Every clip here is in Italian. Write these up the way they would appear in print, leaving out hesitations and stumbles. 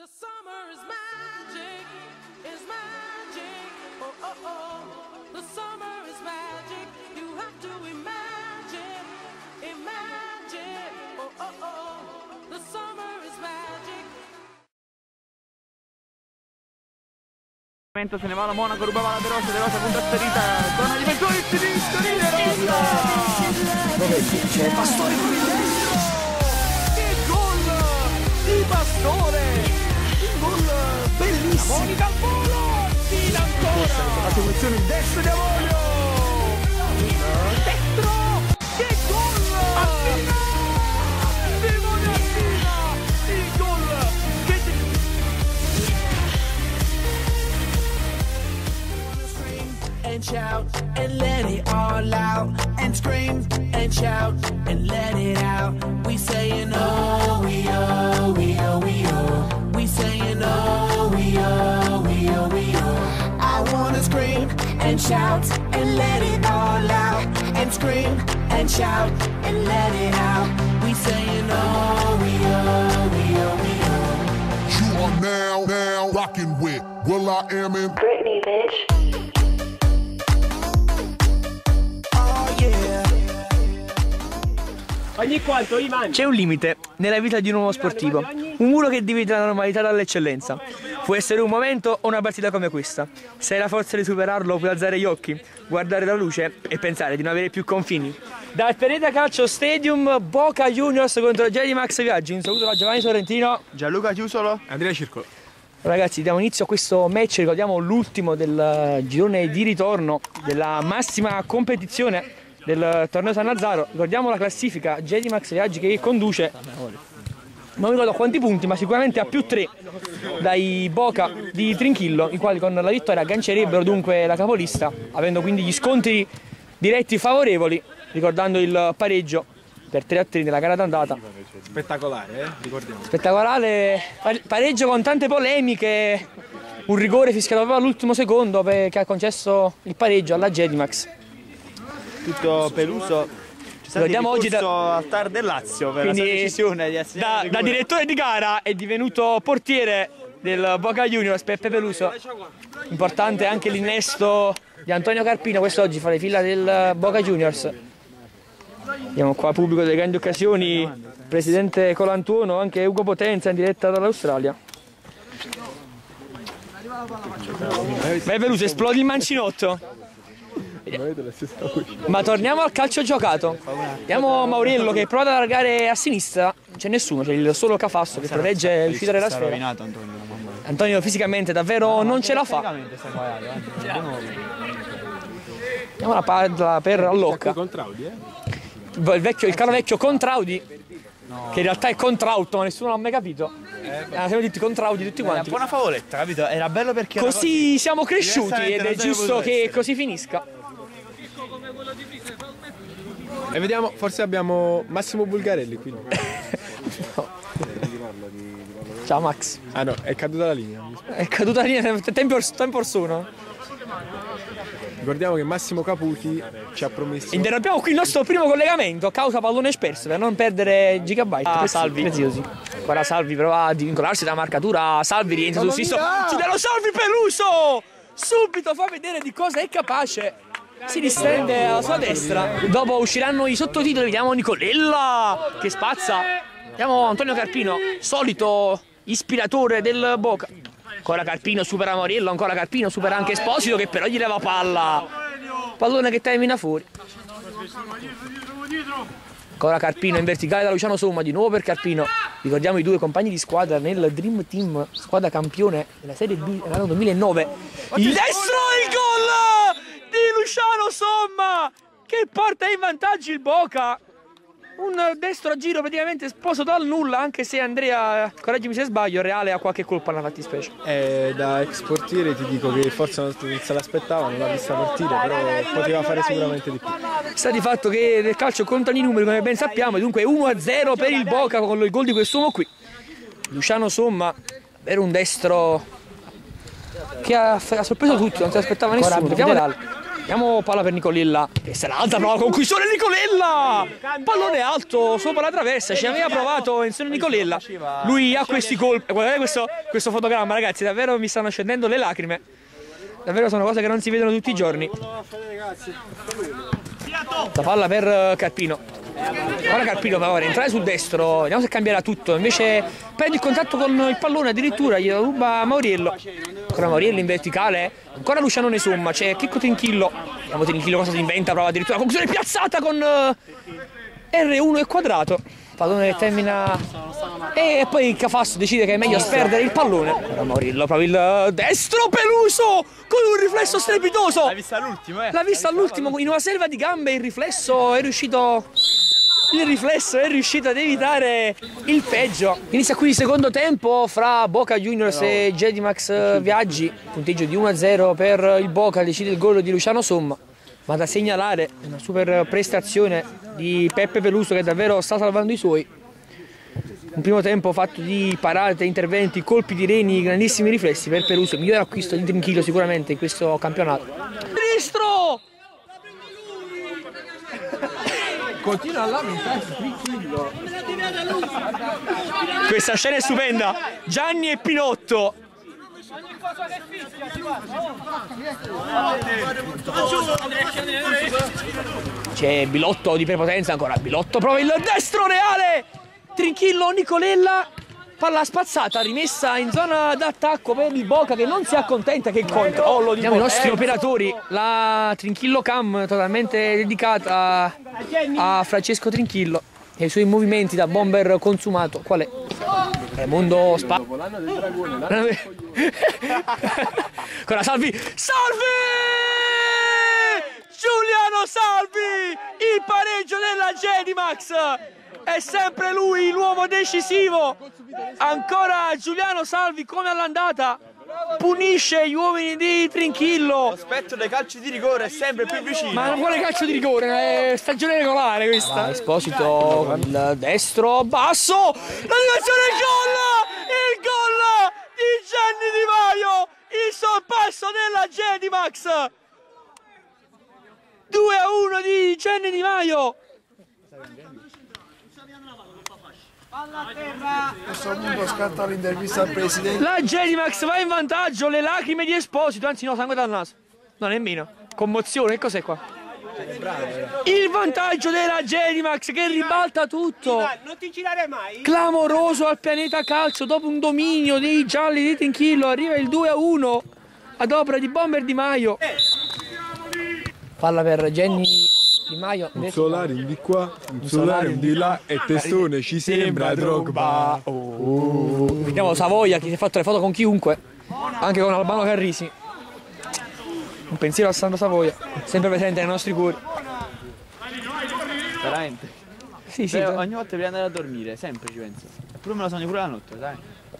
The summer is magic, oh oh oh. The summer is magic, you have to imagine, oh oh oh. The summer is magic. Se ne va la Monaco, rubava la De Rosa con trasferita, zona di Ventori, sinistro di De Rosa! C'è Pastore con il destro! Che gol di Pastore! Un gol bellissimo! Monica al volo! Fila ancora! La soluzione il destro di Avorio! Destro! Che gol! Martina! Simone Martina! Il gol! Che And shout and let it all out, and scream and shout and let it out. We saying oh, we oh, we oh, we oh. We saying oh, we oh, we oh, we oh. I wanna scream and shout and let it all out, and scream and shout and let it out. We saying oh, we oh, we oh, we oh. You are now rocking with will.i.am in Britney, bitch. Ogni quanto, Ivan? C'è un limite nella vita di un uomo sportivo, un muro che divide la normalità dall'eccellenza. Può essere un momento o una partita come questa. Se hai la forza di superarlo, puoi alzare gli occhi, guardare la luce e pensare di non avere più confini. Dal Pereda Calcio Stadium, Boca Juniors contro Gedimax Viaggi. Un saluto da Giovanni Sorrentino, Gianluca Chiusolo, Andrea Circolo. Ragazzi, diamo inizio a questo match, ricordiamo l'ultimo del girone di ritorno della massima competizione del torneo San Lazzaro. Ricordiamo la classifica, Gedimax Viaggi che conduce, non ricordo quanti punti, ma sicuramente a più 3 dai Boca di Trinchillo, i quali con la vittoria aggancerebbero dunque la capolista, avendo quindi gli scontri diretti favorevoli, ricordando il pareggio per 3-3 nella gara d'andata. Spettacolare, ricordiamo. Spettacolare pareggio con tante polemiche, un rigore fischiato proprio all'ultimo secondo che ha concesso il pareggio alla Gedimax. Tutto Peluso. C'è stato il ricorso al TAR del Lazio per la sua decisione di assegnare da direttore di gara è divenuto portiere del Boca Juniors Peppe Peluso. Importante anche l'innesto di Antonio Carpino quest'oggi fra le fila del Boca Juniors. Abbiamo qua pubblico delle grandi occasioni, presidente Colantuono, anche Ugo Potenza in diretta dall'Australia. Beh, Peluso, esplodi il mancinotto. Ma torniamo al calcio giocato. Vediamo Mauriello che prova ad allargare a sinistra. Non c'è nessuno, c'è il solo Cafasso che protegge l'uscita della sfera. Antonio fisicamente davvero non ce la fa. Vediamo la palla per Allocca. Il caro vecchio Contraudi, che in realtà è Contrautto, ma nessuno l'ha mai capito. Siamo tutti Contraudi tutti quanti. È una buona favoletta, capito? Era bello perché così siamo cresciuti ed è giusto che così finisca. E vediamo, forse abbiamo Massimo Bulgarelli qui. No. Ciao Max. Ah no, è caduta la linea. È caduta la linea, tempo orsono. Ricordiamo che Massimo Caputi ci ha promesso. Interrompiamo qui il nostro primo collegamento a causa pallone sperso per non perdere gigabyte. Salvi. Preziosi. Guarda Salvi prova a vincolarsi dalla marcatura. Salvi rientra sul sinistro. Ci dà lo Salvi Peluso! Subito fa vedere di cosa è capace. Si distende alla sua destra. Dopo usciranno i sottotitoli. Vediamo Nicolella che spazza. Vediamo Antonio Carpino, solito ispiratore del Boca. Ancora Carpino supera Mauriello, ancora Carpino supera anche Esposito che però gli leva palla. Pallone che termina fuori. Ancora Carpino in verticale da Luciano Somma, di nuovo per Carpino. Ricordiamo i due compagni di squadra nel Dream Team, squadra campione della Serie B nell'anno 2009. Il destro e il gol di Luciano Somma che porta in vantaggio il Boca. Un destro a giro praticamente sposo dal nulla, anche se Andrea, correggimi se sbaglio, Reale ha qualche colpa nella fattispecie. Da ex portiere ti dico che forse non se l'aspettava, non l'ha vista partire, però poteva fare sicuramente di più. Sta di fatto che nel calcio contano i numeri come ben sappiamo, dunque 1-0 per il Boca con il gol di quest'uomo qui. Luciano Somma, per un destro che ha sorpreso tutti, non si aspettava nessuno. Vediamo palla per Nicolella. Questa è l'altra prova conclusione Nicolella! Pallone alto sopra la traversa, ci aveva provato insieme a Nicolella. Lui ha questi colpi. Guardate questo fotogramma, ragazzi, davvero mi stanno scendendo le lacrime. Davvero sono cose che non si vedono tutti i giorni. La palla per Carpino. Ora Carpino va a entrare sul destro, vediamo se cambierà tutto. Invece perde il contatto con il pallone, addirittura glielo ruba Mauriello. Ancora Mauriello in verticale, ancora Luciano Nesumma, c'è Chicco Trinchillo. Vediamo Trinchillo cosa si inventa, prova addirittura la conclusione piazzata con R1 e quadrato. Pallone che termina e poi Cafasso decide che è meglio sperdere il pallone. Ora Mauriello prova il destro Peluso con un riflesso strepitoso. L'ha vista all'ultimo, L'ha vista all'ultimo in una selva di gambe, il riflesso è riuscito ad evitare il peggio. Inizia qui il secondo tempo fra Boca Juniors e Gedimax Viaggi. Punteggio di 1-0 per il Boca, decide il gol di Luciano Somma. Ma da segnalare una super prestazione di Peppe Peluso che davvero sta salvando i suoi. Un primo tempo fatto di parate, interventi, colpi di reni, grandissimi riflessi per Peluso. Migliore acquisto di Trinchillo sicuramente in questo campionato. Sinistro! Continua a lamentarsi Trinchillo. Questa scena è stupenda. Gianni e Pinotto. C'è Bilotto di prepotenza ancora. Bilotto prova il destro reale. Trinchillo, Nicolella. Palla spazzata, rimessa in zona d'attacco per il Boca che non si accontenta che il controllo di i nostri operatori. La Trinchillo Cam totalmente dedicata a Francesco Trinchillo e i suoi movimenti da bomber consumato. Qual è? Mondo Spa. Con la Salvi. Salvi! Giuliano Salvi! Il pareggio della Gedimax! È sempre lui l'uomo decisivo. Ancora Giuliano Salvi come all'andata punisce gli uomini di Trinchillo. Lo spettro dei calci di rigore è sempre più vicino. Ma non vuole calcio di rigore, è stagione regolare questa. Esposito con il destro basso. La direzione il gol di Gianni Di Maio. Il sorpasso della Gedimax. 2-1 di Gianni Di Maio. A questo punto scatta l'intervista al presidente. La Gedimax va in vantaggio, le lacrime di Esposito, anzi no, sangue dal naso. No, nemmeno. Commozione, che cos'è qua? Il vantaggio della Gedimax che ribalta tutto. Non ti girare mai. Clamoroso al pianeta calcio dopo un dominio dei gialli di Trinchillo. Arriva il 2-1 ad opera di Bomber Di Maio. Palla per Gianni Di Maio. Un solarium di qua, un solarium di là e Testone ci sembra Drogba. Vediamo Savoia che si è fatto le foto con chiunque, anche con Albano Carrisi. Un pensiero a Sandro Savoia, sempre presente nei nostri cuori. Veramente? Sì, sì. Ogni volta prima di andare a dormire, sempre ci penso. Eppure me lo sogno pure la notte, sai?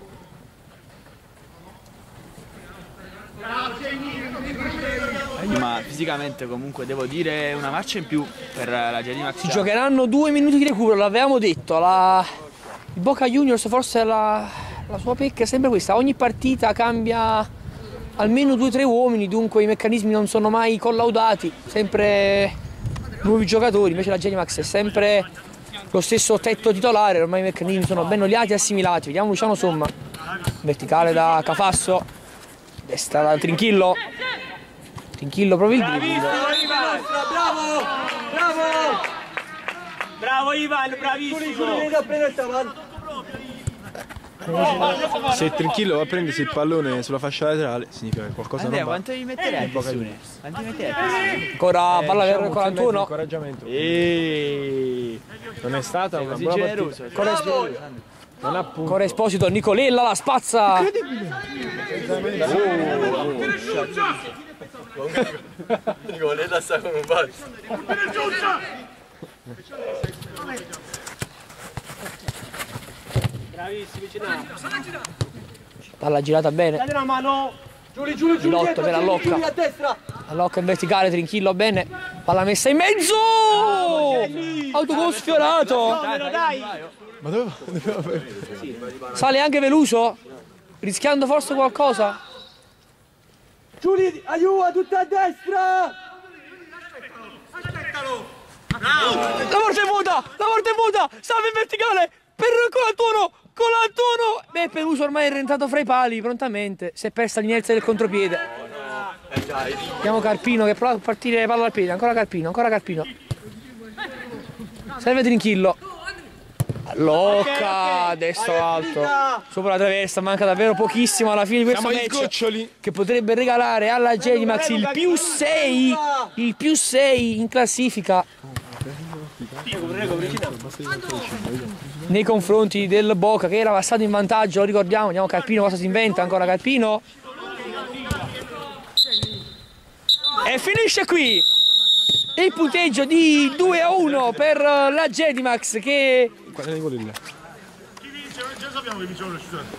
Ma fisicamente comunque devo dire una marcia in più per la Gedimax. Si giocheranno 2 minuti di recupero, l'avevamo detto. Il Boca Juniors forse la sua pecca è sempre questa. Ogni partita cambia almeno 2-3 uomini, dunque i meccanismi non sono mai collaudati, sempre nuovi giocatori. Invece la Gedimax è sempre lo stesso tetto titolare, ormai i meccanismi sono ben oliati e assimilati. Vediamo Luciano Somma, verticale da Cafasso, destra da Trinchillo. Trinchillo prova il dribbling. Bravo! Bravo! Bravo Ivan, bravissimo! Se Trinchillo va a prendersi il pallone sulla fascia laterale significa che qualcosa non va. Quanto gli metterei a pressione? Ancora palla per 41. Incoraggiamento. Non è stata una Così buona generoso. Ancora Esposito, Nicolella la spazza. Nicolella sta come un pazzo. Bravissimi, Palla girata bene. date una mano. Bilotto per Allocca. Allocca in verticale, Trinchillo bene. Palla messa in mezzo. Autogol sfiorato. Ma dove Sale anche Veluso, rischiando forse qualcosa. Giuli, aiuta, tutta a destra! La porta è vuota! La porta è vuota! Salve in verticale! Per Colantuono! Beh, Peluso ormai è rientrato fra i pali prontamente. Si è persa l'inerzia del contropiede. Vediamo Carpino che prova a partire palla al piede. Ancora Carpino. Serve Trinchillo. Locca, destro alto, sopra la traversa, manca davvero pochissimo alla fine di questo match che potrebbe regalare alla Gedimax il più 6 in classifica nei confronti del Boca che era passato in vantaggio, lo ricordiamo. Vediamo Carpino cosa si inventa, ancora Carpino e finisce qui il punteggio di 2-1 per la Gedimax che... Chi vince? Non già sappiamo che vince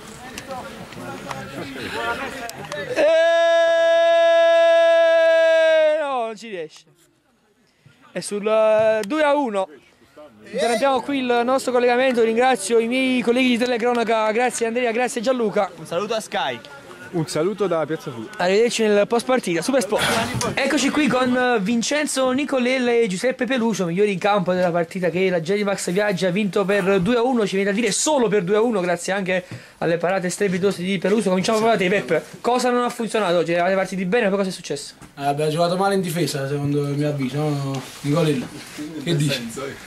no, non ci riesce. È sul 2-1. Interrompiamo qui il nostro collegamento. Ringrazio i miei colleghi di telecronaca. Grazie Andrea, grazie Gianluca. Un saluto a Sky. Un saluto da Piazza Fu. Arrivederci nel post partita, Super Sport. Eccoci qui con Vincenzo Nicolella e Giuseppe Peluso, migliori in campo della partita che la Gedimax Viaggia ha vinto per 2-1, ci viene da dire solo per 2-1, grazie anche alle parate strepitose di Peluso. Cominciamo da te, Peppe. Cosa non ha funzionato oggi? Avete partiti bene, poi cosa è successo? Abbiamo giocato male in difesa, secondo il mio avviso, no? Nicolella. Che dici?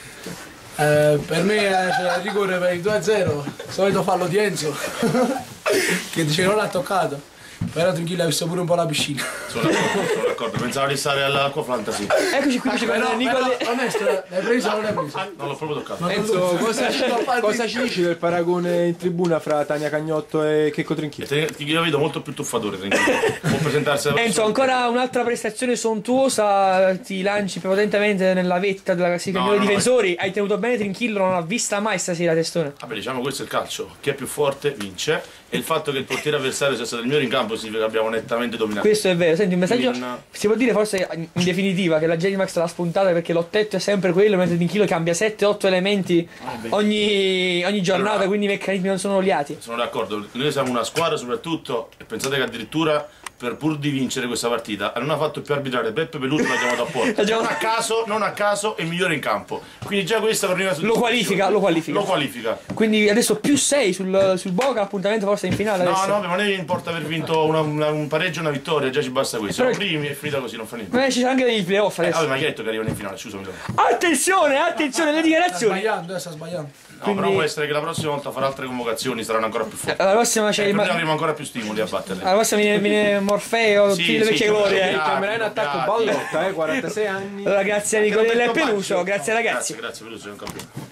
Per me c'era il rigore per il 2-0, solito fallo di Enzo che dice che non l'ha toccato, però Trinchillo ha visto pure un po' la piscina. Sono d'accordo, pensavo di stare all'Acqua Fantasy. Eccoci qui, Nicolella. Onesto, l'hai preso o non l'hai preso? Non l'ho proprio toccato. Enzo, cosa ci dici del paragone in tribuna fra Tania Cagnotto e Checco Trinchillo? Io vedo molto più tuffatore Trinchillo. Può presentarsi Enzo, ancora un'altra prestazione sontuosa, ti lanci prepotentemente nella vetta della classifica dei difensori. Hai tenuto bene Trinchillo, non l'ha vista mai stasera Testone. Vabbè, diciamo questo è il calcio, chi è più forte vince e il fatto che il portiere avversario sia stato il migliore in campo significa che abbiamo nettamente dominato. Questo è vero, senti un messaggio, si può dire forse in definitiva che la Gedimax l'ha spuntata perché l'ottetto è sempre quello, mentre Trinchillo cambia 7-8 elementi ogni giornata, allora, quindi i meccanismi non sono oliati. Sono d'accordo, noi siamo una squadra soprattutto e pensate che addirittura pur di vincere questa partita non ha fatto più arbitrare Peppe Peluso, l'ha chiamato a porta. Non a caso è il migliore in campo, quindi già questa per lo qualifica. Quindi adesso più 6 sul Boca, appuntamento forse in finale adesso. No, ma non importa aver vinto un pareggio e una vittoria, già ci basta questo. Siamo primi e finita così, non fa niente. Ma ci sono anche dei playoff adesso. Ma chi ha detto che arrivano in finale? Scusami. Attenzione le dichiarazioni. Sta sbagliando. No, quindi... però può essere che la prossima volta farà altre convocazioni, saranno ancora più forti. La prossima c'è avremo ancora più stimoli a batterli. La prossima viene Morfeo, tutte le vecchie glorie. Tornerà in attacco Ballotta, 46 anni. Allora grazie a Nicolella e Peluso, grazie ragazzi. Grazie Peluso, è un campione.